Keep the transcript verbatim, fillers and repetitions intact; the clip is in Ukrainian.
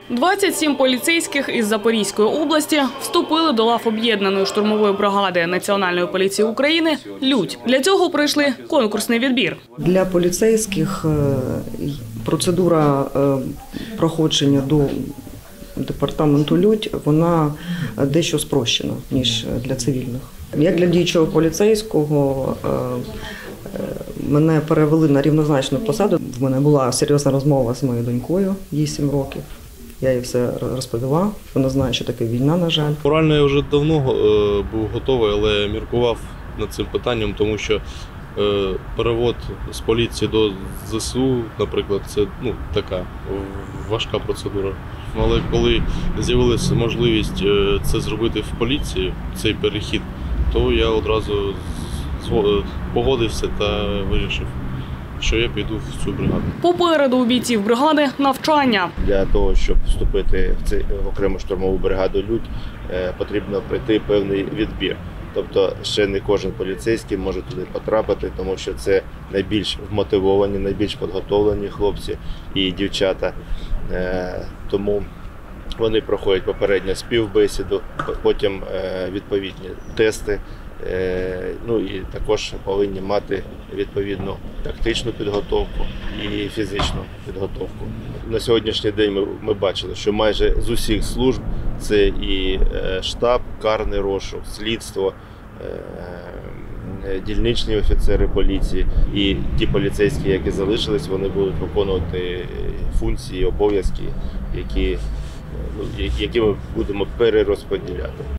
двадцять сім поліцейських із Запорізької області вступили до лав об'єднаної штурмової бригади Національної поліції України «Людь». Для цього пройшли конкурсний відбір. Для поліцейських процедура проходження до департаменту «Людь» вона дещо спрощена, ніж для цивільних. Як для діючого поліцейського мене перевели на рівнозначну посаду. В мене була серйозна розмова з моєю донькою, їй сім років. Я їй все розповіла, вона знає, що таке війна, на жаль. Морально я вже давно був готовий, але міркував над цим питанням, тому що перевод з поліції до ЗСУ, наприклад, це ну, така важка процедура. Але коли з'явилася можливість це зробити в поліції, цей перехід, то я одразу погодився та вирішив, що я піду в цю бригаду. Попереду у бійців бригади навчання. Для того, щоб вступити в цю окрему штурмову бригаду «Людь», потрібно пройти певний відбір. Тобто ще не кожен поліцейський може туди потрапити, тому що це найбільш вмотивовані, найбільш підготовлені хлопці і дівчата. Тому вони проходять попередньо співбесіду, потім відповідні тести. Ну і також повинні мати відповідну тактичну підготовку і фізичну підготовку. На сьогоднішній день ми, ми бачили, що майже з усіх служб це і штаб, карний розшук, слідство, дільничні офіцери поліції і ті поліцейські, які залишились, вони будуть виконувати функції, обов'язки, які, ну, які ми будемо перерозподіляти.